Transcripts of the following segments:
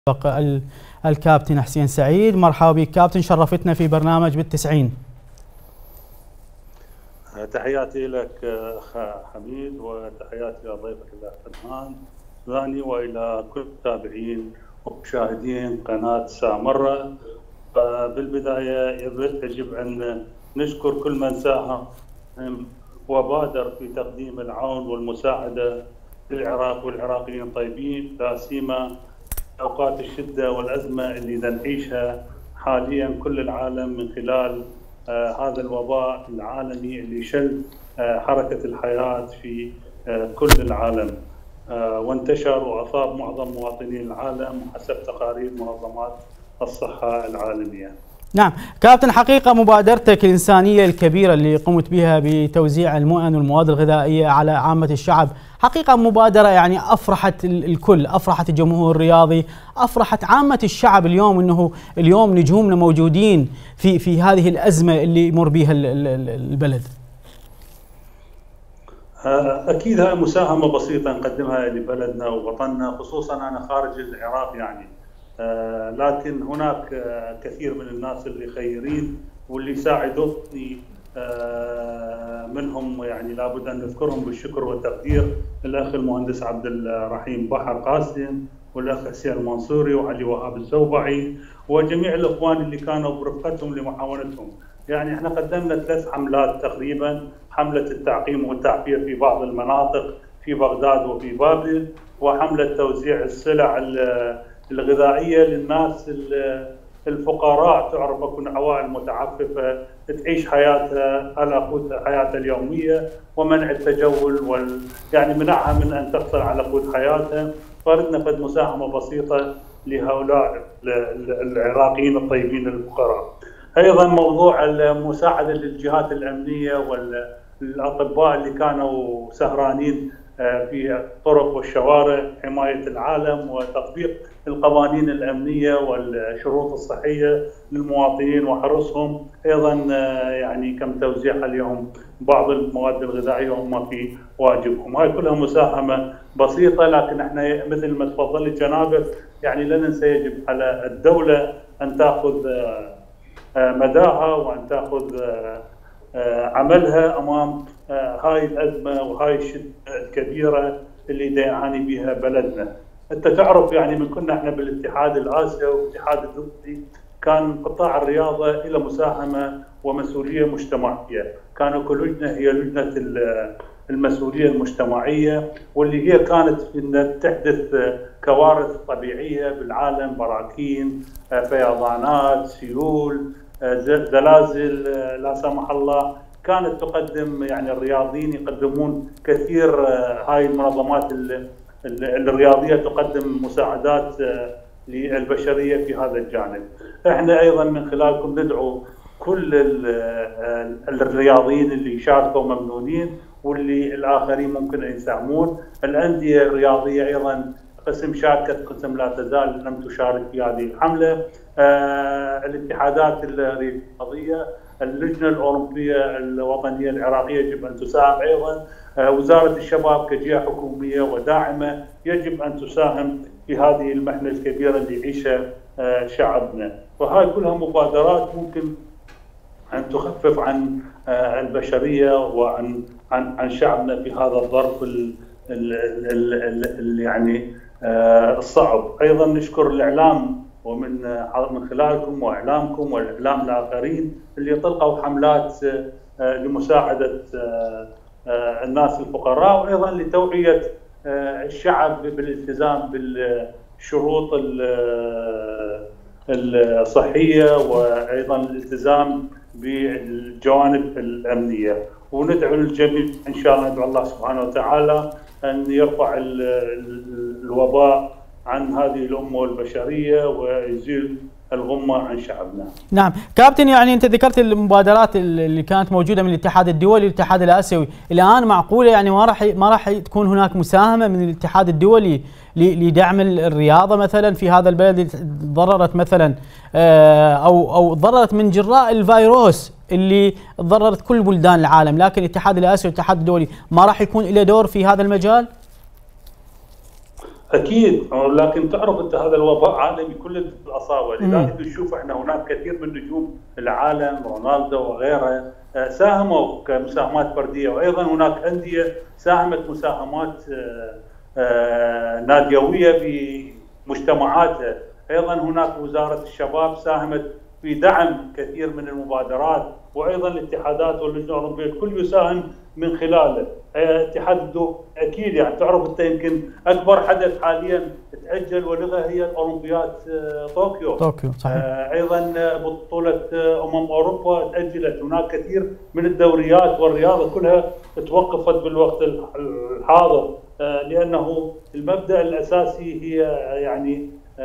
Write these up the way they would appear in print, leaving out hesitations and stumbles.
الكابتن حسين سعيد. مرحبا بك كابتن، شرفتنا في برنامج بالتسعين. تحياتي لك اخ حميد، وتحياتي لضيفك الاخ فنان ثاني، والى كل المتابعين ومشاهدين قناه سامره. بالبدايه يجب ان نشكر كل من ساهم وبادر في تقديم العون والمساعده للعراق والعراقيين الطيبين، لا سيما اوقات الشده والازمه اللي نعيشها حاليا كل العالم من خلال هذا الوباء العالمي اللي شل حركه الحياه في كل العالم، وانتشر واصاب معظم مواطني العالم حسب تقارير منظمات الصحه العالميه. نعم كابتن، حقيقة مبادرتك الإنسانية الكبيرة اللي قمت بها بتوزيع المؤن والمواد الغذائية على عامة الشعب، حقيقة مبادرة يعني أفرحت الكل، أفرحت الجمهور الرياضي، أفرحت عامة الشعب اليوم، أنه اليوم نجومنا موجودين في هذه الأزمة اللي يمر بها البلد. أكيد هاي مساهمة بسيطة نقدمها لبلدنا ووطننا، خصوصا أنا خارج العراق يعني، لكن هناك كثير من الناس اللي خيرين واللي ساعدوني، منهم يعني لابد ان نذكرهم بالشكر والتقدير الاخ المهندس عبد الرحيم بحر قاسم، والاخ حسين المنصوري، وعلي وهاب الزوبعي، وجميع الاخوان اللي كانوا برفقتهم لمعاونتهم. يعني احنا قدمنا 3 حملات تقريبا، حمله التعقيم والتعبئه في بعض المناطق في بغداد وفي بابل، وحمله توزيع السلع الغذائيه للناس الفقراء، تعرف اكو عوائل متعففه تعيش حياتها على قوت حياتها اليوميه، ومنع التجول يعني منعها من ان تحصل على قوت حياتها. فردنا قد مساهمه بسيطه لهؤلاء العراقيين الطيبين الفقراء. ايضا موضوع المساعده للجهات الامنيه والاطباء اللي كانوا سهرانين في الطرق والشوارع، حماية العالم وتطبيق القوانين الأمنية والشروط الصحية للمواطنين وحرصهم، أيضا يعني كم توزيع اليوم بعض المواد الغذائية وهم في واجبهم. هاي كلها مساهمة بسيطة، لكن احنا مثل ما تفضلت جنابك يعني لا ننسى يجب على الدولة أن تأخذ مداها وأن تأخذ عملها امام هاي الازمه وهاي الشده الكبيره اللي يعاني بها بلدنا. انت تعرف يعني من كنا احنا بالاتحاد الاسيوي والاتحاد الدولي كان قطاع الرياضه له مساهمه ومسؤوليه مجتمعيه، كانوا كل لجنه هي لجنه المسؤوليه المجتمعيه، واللي هي كانت ان تحدث كوارث طبيعيه بالعالم، براكين، فيضانات، سيول، زلازل لا سمح الله، كانت تقدم يعني الرياضيين يقدمون كثير، هاي المنظمات الرياضيه تقدم مساعدات للبشريه في هذا الجانب. احنا ايضا من خلالكم ندعو كل الرياضيين اللي شاركوا ممنونين، واللي الاخرين ممكن ان يساهمون. الانديه الرياضيه ايضا قسم شاركت، قسم لا تزال لم تشارك في هذه الحمله. الاتحادات الرياضيه، اللجنه الاولمبيه الوطنيه العراقيه يجب ان تساهم ايضا. وزاره الشباب كجهه حكوميه وداعمه يجب ان تساهم في هذه المحنه الكبيره اللي يعيشها شعبنا. وهاي كلها مبادرات ممكن ان تخفف عن البشريه وعن شعبنا في هذا الظرف يعني الصعب. ايضا نشكر الاعلام، ومن خلالكم واعلامكم والاعلام الاخرين اللي طلقوا حملات لمساعده الناس الفقراء، وايضا لتوعيه الشعب بالالتزام بالشروط الصحيه، وايضا الالتزام بالجوانب الامنيه. وندعو الجميع ان شاء الله، ندعو الله سبحانه وتعالى ان يرفع الوباء عن هذه الأمة والبشرية ويزيل الغمة عن شعبنا. نعم كابتن، يعني أنت ذكرت المبادرات اللي كانت موجودة من الاتحاد الدولي والاتحاد الآسيوي، الآن معقولة يعني ما راح تكون هناك مساهمة من الاتحاد الدولي لدعم الرياضة مثلا في هذا البلد ضررت مثلا أو ضررت من جراء الفيروس اللي ضررت كل بلدان العالم، لكن الاتحاد الآسيوي والاتحاد الدولي ما راح يكون له دور في هذا المجال؟ اكيد، لكن تعرف انت هذا الوباء عالمي كل الاصابه، لذلك نشوف احنا هناك كثير من نجوم العالم رونالدو وغيره ساهموا كمساهمات فرديه، وايضا هناك انديه ساهمت مساهمات ناديويه بمجتمعاتها، ايضا هناك وزاره الشباب ساهمت في دعم كثير من المبادرات، وايضا الاتحادات واللجنه الاولمبيه الكل يساهم من خلاله. اتحاد الدول اكيد يعني تعرف انت يمكن اكبر حدث حاليا تاجل ولغى هي الاولمبياد طوكيو. صحيح. ايضا بطوله اوروبا تاجلت، هناك كثير من الدوريات والرياضه كلها توقفت بالوقت الحاضر، لانه المبدا الاساسي هي يعني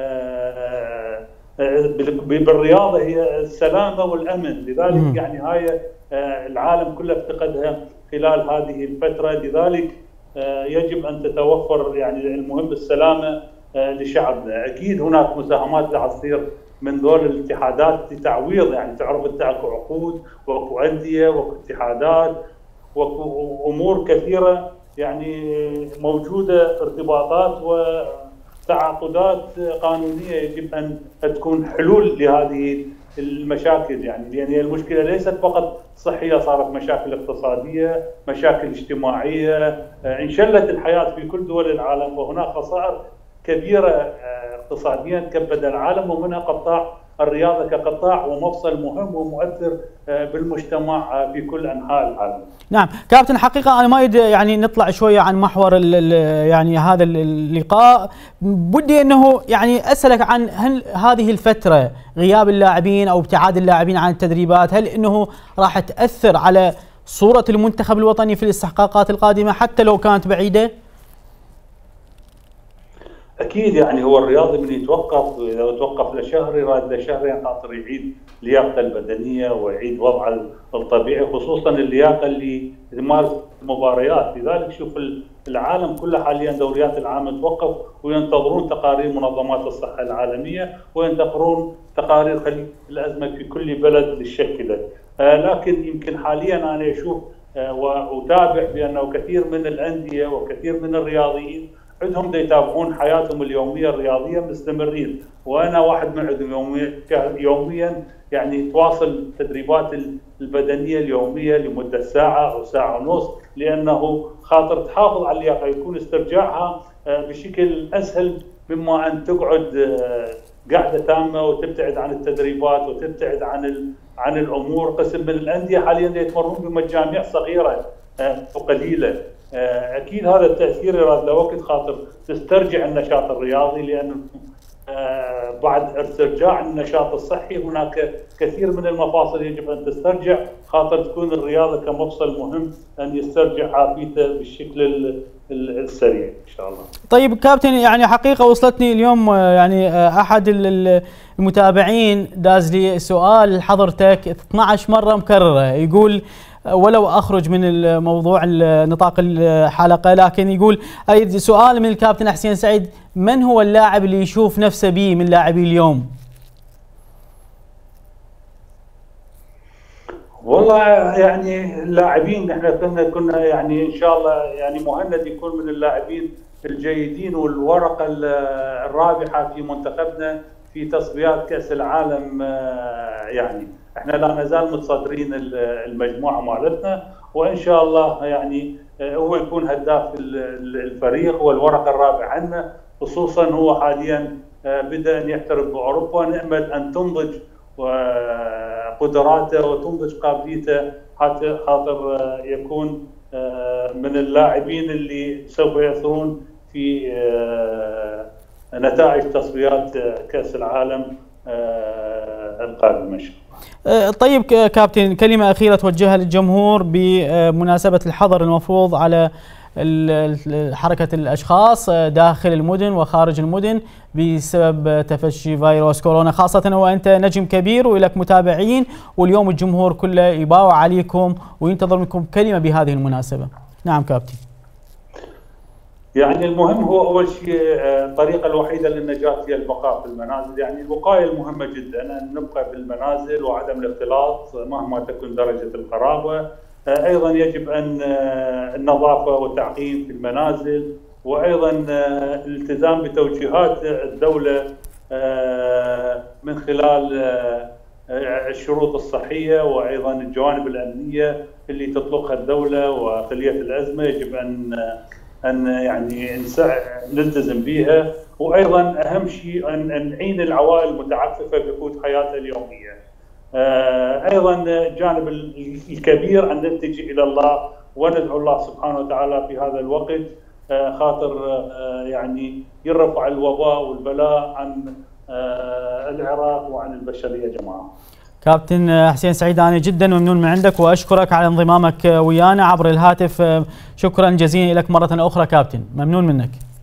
بالرياضه هي السلامه والامن، لذلك يعني هاي العالم كله افتقدها خلال هذه الفتره، لذلك يجب ان تتوفر يعني المهم السلامه لشعبنا. اكيد هناك مساهمات راح تصير من دول الاتحادات لتعويض، يعني تعرف انت اكو عقود واكو انديه واكو اتحادات واكو امور كثيره يعني موجوده، ارتباطات وتعاقدات قانونيه يجب ان تكون حلول لهذه المشاكل، يعني لان المشكله ليست فقط صحيه، صارت مشاكل اقتصاديه، مشاكل اجتماعيه، انشلت الحياه في كل دول العالم، وهناك خسائر كبيره اقتصاديا كبد العالم، ومنها قطاع الرياضه كقطاع ومفصل مهم ومؤثر بالمجتمع في كل انحاء العالم. نعم كابتن، حقيقه انا ما اريد يعني نطلع شويه عن محور يعني هذا اللقاء، بدي انه يعني اسالك عن هل هذه الفتره غياب اللاعبين او ابتعاد اللاعبين عن التدريبات هل انه راح تاثر على صوره المنتخب الوطني في الاستحقاقات القادمه حتى لو كانت بعيده؟ اكيد، يعني هو الرياضي من يتوقف، اذا توقف لشهر يراد لشهرين خاطر يعيد لياقته البدنيه ويعيد وضعه الطبيعي، خصوصا اللياقه اللي يمارس المباريات، لذلك شوف العالم كله حاليا دوريات العالم توقف وينتظرون تقارير منظمات الصحه العالميه وينتظرون تقارير خليج الازمه في كل بلد للشكل. لكن يمكن حاليا انا اشوف واتابع بانه كثير من الانديه وكثير من الرياضيين عندهم يتابعون حياتهم اليوميه الرياضيه مستمرين، وانا واحد من عندهم يوميا يعني تواصل التدريبات البدنيه اليوميه لمده ساعه او ساعه ونص، لانه خاطر تحافظ على اللياقه يكون استرجاعها بشكل اسهل مما ان تقعد قاعده تامه وتبتعد عن التدريبات وتبتعد عن الامور. قسم من الانديه حاليا يتمرون بمجاميع صغيره وقليله، اكيد هذا التاثير يراد له وقت خاطر تسترجع النشاط الرياضي، لان بعد استرجاع النشاط الصحي هناك كثير من المفاصل يجب ان تسترجع خاطر تكون الرياضه كمفصل مهم ان يسترجع عافيته بالشكل السريع ان شاء الله. طيب كابتن، يعني حقيقه وصلتني اليوم يعني احد المتابعين داز لي سؤال حضرتك 12 مره مكرره، يقول ولو اخرج من الموضوع نطاق الحلقه، لكن يقول اريد سؤال من الكابتن حسين سعيد، من هو اللاعب اللي يشوف نفسه به من لاعبي اليوم؟ والله يعني اللاعبين احنا كنا يعني ان شاء الله يعني مهند يكون من اللاعبين الجيدين والورقه الرابحه في منتخبنا في تصفيات كاس العالم، يعني احنا لا نزال متصدرين المجموعه مالتنا، وان شاء الله يعني هو يكون هداف الفريق والورقه الرابعه عنا، خصوصا هو حاليا بدا ان يحترف باوروبا، نامل ان تنضج قدراته وتنضج قابليته حتى خاطر يكون من اللاعبين اللي سوف يأثرون في نتائج تصفيات كأس العالم القادمة إن شاء الله. طيب كابتن، كلمة أخيرة توجهها للجمهور بمناسبة الحظر المفروض على حركة الأشخاص داخل المدن وخارج المدن بسبب تفشي فيروس كورونا، خاصة وأنت نجم كبير ولك متابعين، واليوم الجمهور كله يباوع عليكم وينتظر منكم كلمة بهذه المناسبة. نعم كابتن. يعني المهم هو أول شيء الطريقة الوحيدة للنجاة هي البقاء في المنازل، يعني الوقاية المهمة جدا، أن نبقى بالمنازل وعدم الاختلاط مهما تكون درجة القرابة. أيضا يجب أن النظافة والتعقيم في المنازل، وايضا الالتزام بتوجيهات الدوله من خلال الشروط الصحيه وايضا الجوانب الامنيه اللي تطلقها الدوله وخليه الازمه، يجب ان يعني نلتزم بها، وايضا اهم شيء ان نعين العوائل المتعففه بقوت حياتها اليوميه. ايضا الجانب الكبير ان نلتجئ الى الله وندعو الله سبحانه وتعالى في هذا الوقت خاطر يعني يرفع الوباء والبلاء عن العراق وعن البشريه جماعه. كابتن حسين سعيد، انا جدا ممنون من عندك واشكرك على انضمامك ويانا عبر الهاتف. شكرا جزيلا لك مره اخرى كابتن، ممنون منك.